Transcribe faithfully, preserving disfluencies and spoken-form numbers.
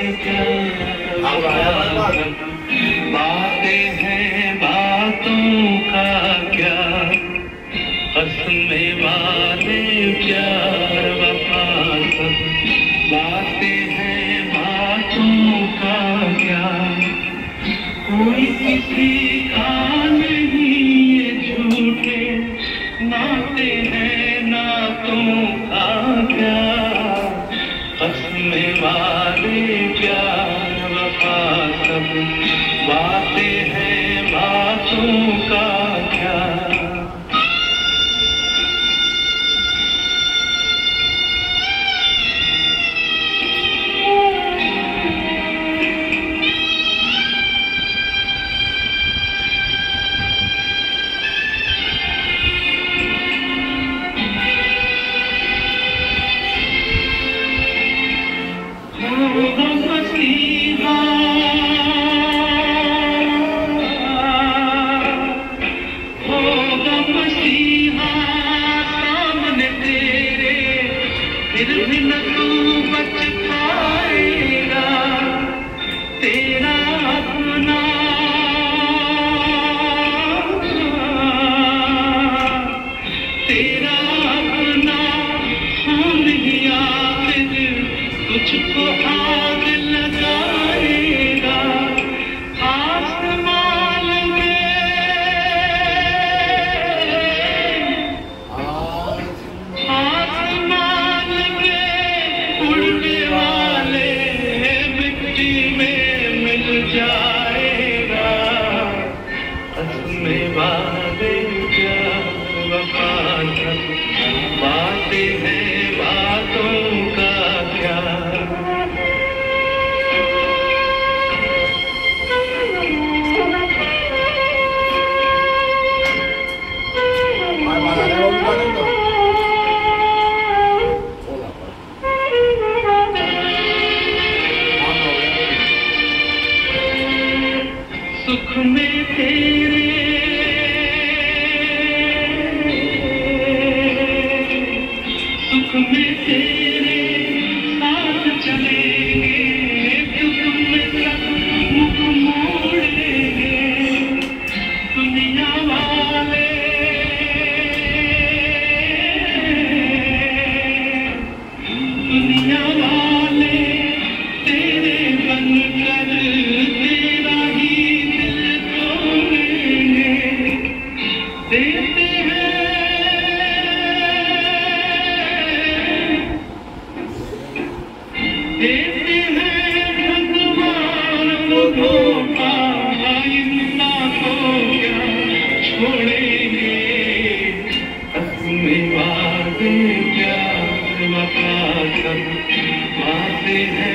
बातें हैं बातों का क्या, कसमें वाले प्यार वफा सब। बातें हैं बातों का क्या, कोई किसी का नहीं ये झूठे नाते हैं नातों का क्या, कसमें वाले प्यार वफा सब। बातें हैं बातों का क्या। फिर भी न तू बच पाएगा, तेरा अपना तेरा अपना खून ही आखिर तुझको आग लगाएगा। आसमान में आसमान में उड़ने वाले मिट्टी में मिल जाएगा, कसमें वाले प्यार वफा सब। बातें हैं बातों का क्या। सुख में तेरे सुख में तेरे साथ चलेंगे, दुख में सब मुख मोड़ेंगे। दुनिया वाले दुनिया वाले तेरे बनकर तेरा ही दिल तोड़ेंगे। देते हैं देते हैं भगवान को धोखा, इंसान को क्या छोड़ेंगे। कसमें वादे प्यार वफा सब। बातें हैं